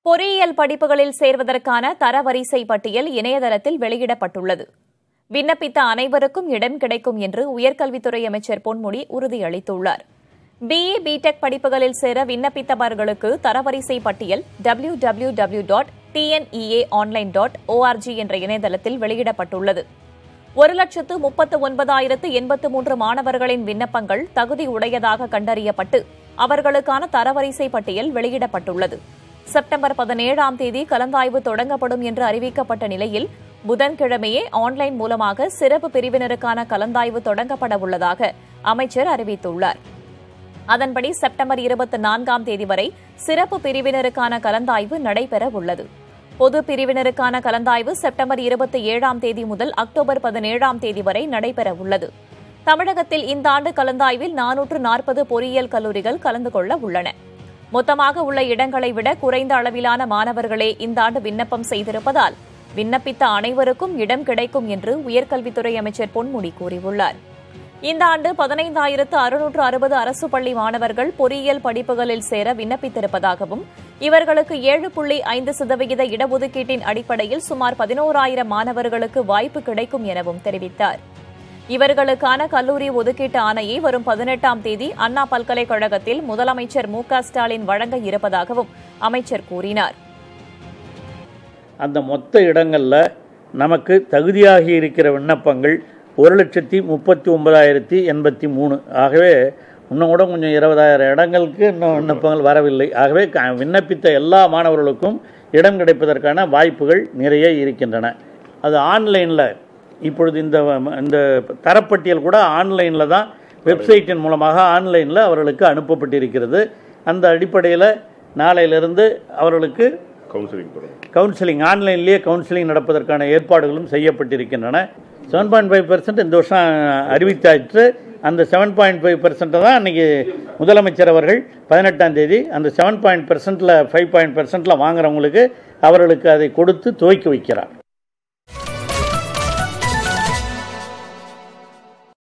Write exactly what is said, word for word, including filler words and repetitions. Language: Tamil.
பொறியியல் படிப்புகளில் சேர்வதற்கான தரவரிசை பட்டியல் இணையதளத்தில் வெளியிடப்பட்டுள்ளது. விண்ணப்பித்த அனைவருக்கும் இடம் கிடைக்கும் என்று உயர்கல்வித்துறை அமைச்சர் பொன்முடி உறுதியளித்துள்ளார். பிஇ பிடெக் படிப்புகளில் சேர விண்ணப்பித்தவர்களுக்கு தரவரிசை பட்டியல் W W W dot T N E A online dot ORG என்ற இணையதளத்தில் வெளியிடப்பட்டுள்ளது. ஒரு லட்சத்து முப்பத்து ஒன்பதாயிரத்து எண்பத்து மூன்று மாணவர்களின் விண்ணப்பங்கள் தகுதி உடையதாக கண்டறியப்பட்டு அவர்களுக்கான தரவரிசை பட்டியல் வெளியிடப்பட்டுள்ளது. செப்டம்பர் பதினேழாம் தேதி கலந்தாய்வு தொடங்கப்படும் என்று அறிவிக்கப்பட்ட நிலையில் புதன்கிழமையே ஆன்லைன் மூலமாக சிறப்பு பிரிவினருக்கான கலந்தாய்வு தொடங்கப்பட உள்ளதாக அமைச்சர் அறிவித்துள்ளார். அதன்படி செப்டம்பர் இருபத்தி நான்காம் தேதி வரை சிறப்பு பிரிவினருக்கான கலந்தாய்வு நடைபெற உள்ளது. பொது பிரிவினருக்கான கலந்தாய்வு செப்டம்பர் இருபத்தி ஏழாம் தேதி முதல் அக்டோபர் பதினேழாம் தேதி வரை நடைபெற உள்ளது. தமிழகத்தில் இந்த ஆண்டு கலந்தாய்வில் நானூற்று நாற்பது பொறியியல் கல்லூரிகள் கலந்து கொள்ள உள்ளன. மொத்தமாக உள்ள இடங்களை விட குறைந்த அளவிலான மாணவர்களே இந்த ஆண்டு விண்ணப்பம் செய்திருப்பதால் விண்ணப்பித்த அனைவருக்கும் இடம் கிடைக்கும் என்று உயர்கல்வித்துறை அமைச்சர் பொன்முடி கூறியுள்ளார். இந்த ஆண்டு பதினைந்தாயிரத்து அறுநூற்று அறுபது அரசு பள்ளி மாணவர்கள் பொறியியல் படிப்புகளில் சேர விண்ணப்பித்திருப்பதாகவும் இவர்களுக்கு ஏழு புள்ளி ஐந்து சதவீத இடஒதுக்கீட்டின் அடிப்படையில் சுமார் பதினோராயிரம் மாணவர்களுக்கு வாய்ப்பு கிடைக்கும் எனவும் தெரிவித்தார். இவர்களுக்கான கல்லூரி ஒதுக்கீட்டு ஆணையை வரும் பதினெட்டாம் தேதி அண்ணா பல்கலைக்கழகத்தில் முதலமைச்சர் மு க ஸ்டாலின் வழங்க இருப்பதாகவும் அமைச்சர் கூறினார். அந்த மொத்த இடங்களில் நமக்கு தகுதியாகி இருக்கிற விண்ணப்பங்கள் ஒரு லட்சத்தி முப்பத்தி ஒன்பதாயிரத்தி எண்பத்தி மூணு ஆகவே இன்னும் கூட கொஞ்சம் இருபதாயிரம் இடங்களுக்கு இன்னும் விண்ணப்பங்கள் வரவில்லை. ஆகவே விண்ணப்பித்த எல்லா மாணவர்களுக்கும் இடம் கிடைப்பதற்கான வாய்ப்புகள் நிறைய இருக்கின்றன. அது ஆன்லைனில் இப்பொழுது இந்த இந்த தரப்பட்டியல் கூட ஆன்லைனில் தான் வெப்சைட்டின் மூலமாக ஆன்லைனில் அவர்களுக்கு அனுப்பப்பட்டிருக்கிறது. அந்த அடிப்படையில் நாளையிலிருந்து அவர்களுக்கு கவுன்சிலிங் கவுன்சிலிங் ஆன்லைன்லேயே கவுன்சிலிங் நடப்பதற்கான ஏற்பாடுகளும் செய்யப்பட்டிருக்கின்றன. செவன் பாயிண்ட் ஃபைவ் பெர்சன்ட் இந்த வருஷம் அறிவித்தாச்சு. அந்த செவன் பாயிண்ட் ஃபைவ் பெர்சென்ட்டை தான் அன்றைக்கி முதலமைச்சர் அவர்கள் பதினெட்டாம் தேதி அந்த seven point percentile five point percentile வாங்குறவங்களுக்கு அவர்களுக்கு அதை கொடுத்து துவக்கி வைக்கிறார்.